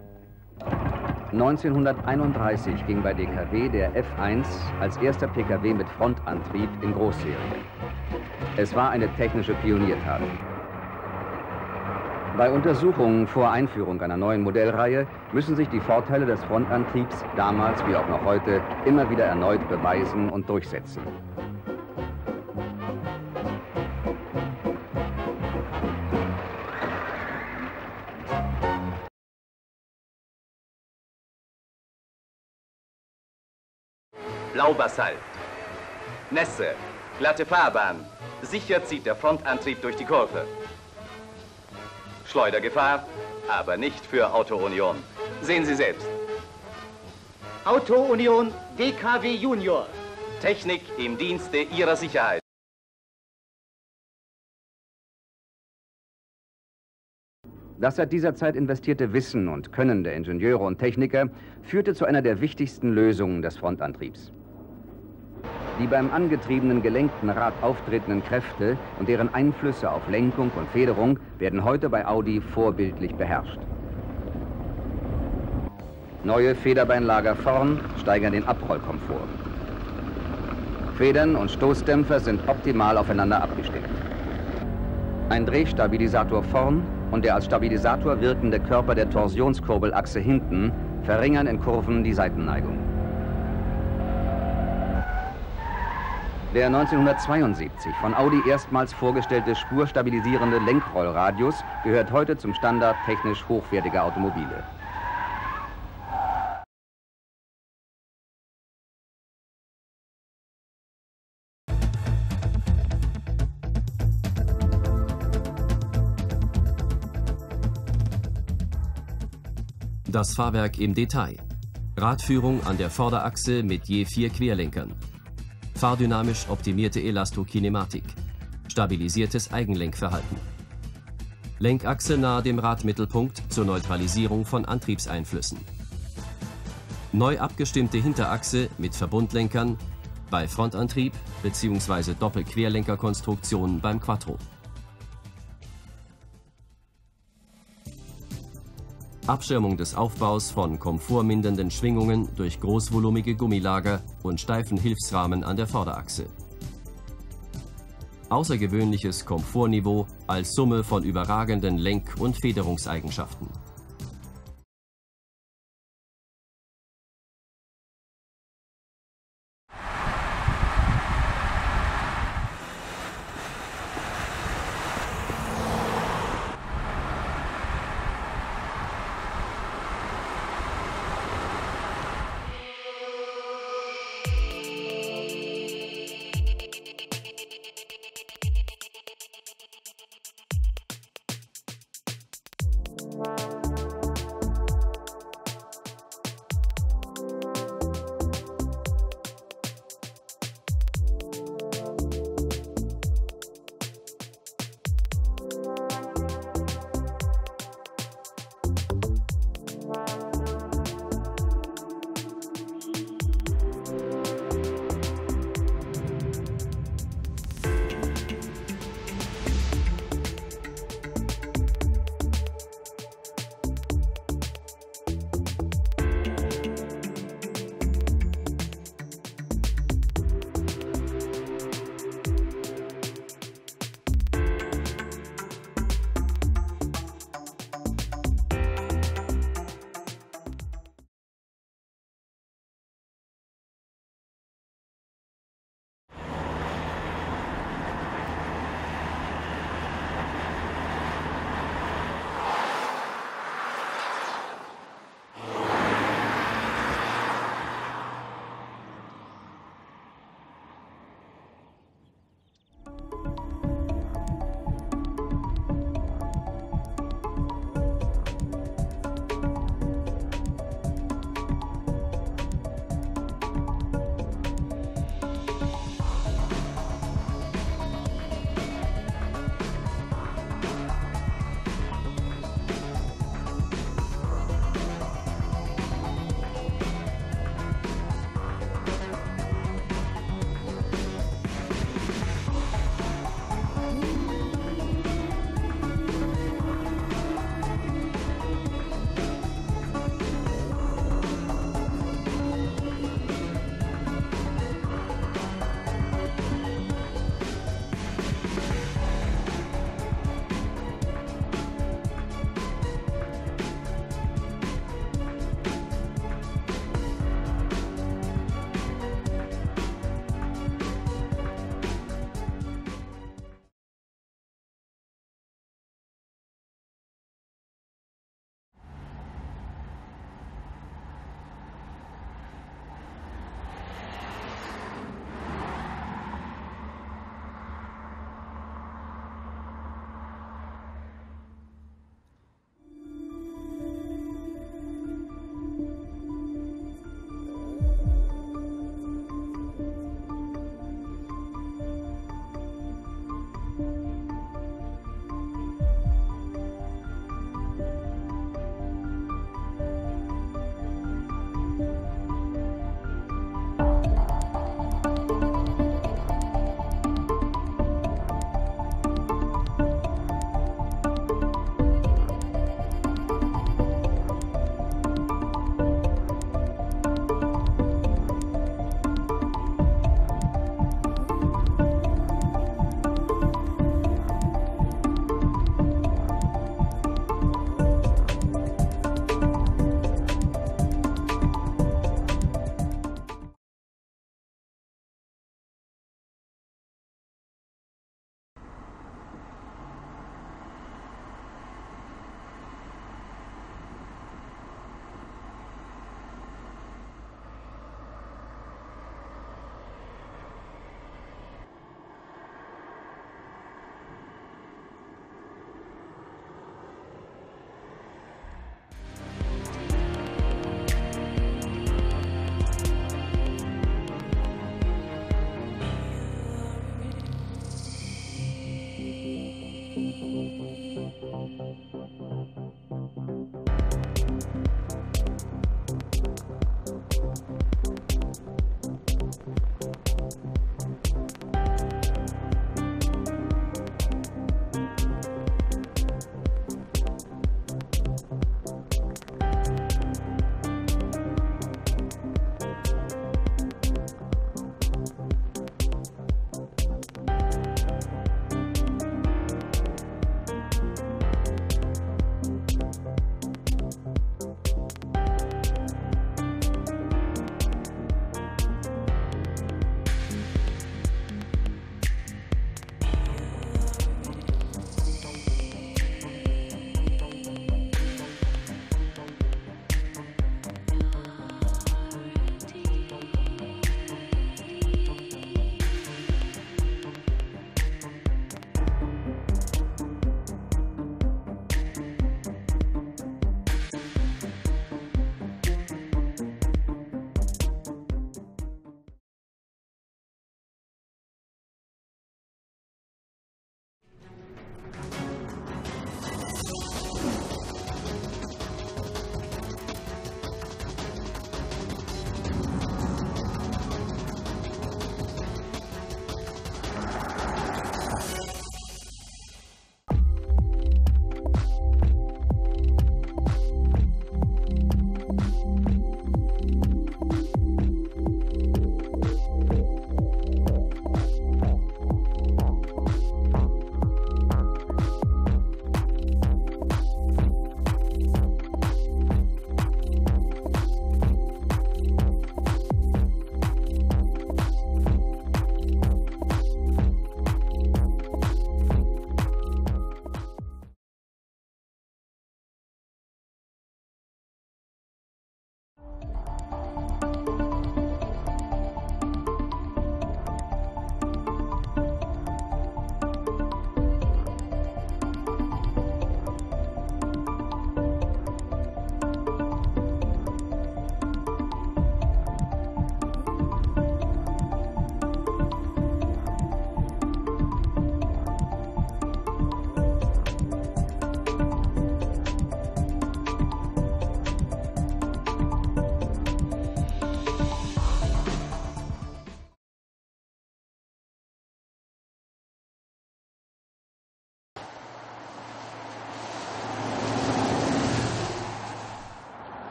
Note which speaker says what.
Speaker 1: 1931 ging bei DKW der F1 als erster Pkw mit Frontantrieb in Großserie. Es war eine technische Pioniertat. Bei Untersuchungen vor Einführung einer neuen Modellreihe müssen sich die Vorteile des Frontantriebs damals wie auch noch heute immer wieder erneut beweisen und durchsetzen.
Speaker 2: Blaubasalt, Nässe, glatte Fahrbahn, sicher zieht der Frontantrieb durch die Kurve. Schleudergefahr, aber nicht für Auto Union. Sehen Sie selbst.
Speaker 3: Auto Union DKW Junior.
Speaker 2: Technik im Dienste Ihrer Sicherheit.
Speaker 1: Das seit dieser Zeit investierte Wissen und Können der Ingenieure und Techniker führte zu einer der wichtigsten Lösungen des Frontantriebs. Die beim angetriebenen gelenkten Rad auftretenden Kräfte und deren Einflüsse auf Lenkung und Federung werden heute bei Audi vorbildlich beherrscht. Neue Federbeinlager vorn steigern den Abrollkomfort. Federn und Stoßdämpfer sind optimal aufeinander abgestimmt. Ein Drehstabilisator vorn und der als Stabilisator wirkende Körper der Torsionskurbelachse hinten verringern in Kurven die Seitenneigung. Der 1972 von Audi erstmals vorgestellte spurstabilisierende Lenkrollradius gehört heute zum Standard technisch hochwertiger Automobile.
Speaker 4: Das Fahrwerk im Detail. Radführung an der Vorderachse mit je 4 Querlenkern. Fahrdynamisch optimierte Elastokinematik. Stabilisiertes Eigenlenkverhalten. Lenkachse nahe dem Radmittelpunkt zur Neutralisierung von Antriebseinflüssen. Neu abgestimmte Hinterachse mit Verbundlenkern bei Frontantrieb bzw. Doppelquerlenkerkonstruktion beim Quattro. Abschirmung des Aufbaus von komfortmindernden Schwingungen durch großvolumige Gummilager und steifen Hilfsrahmen an der Vorderachse. Außergewöhnliches Komfortniveau als Summe von überragenden Lenk- und Federungseigenschaften.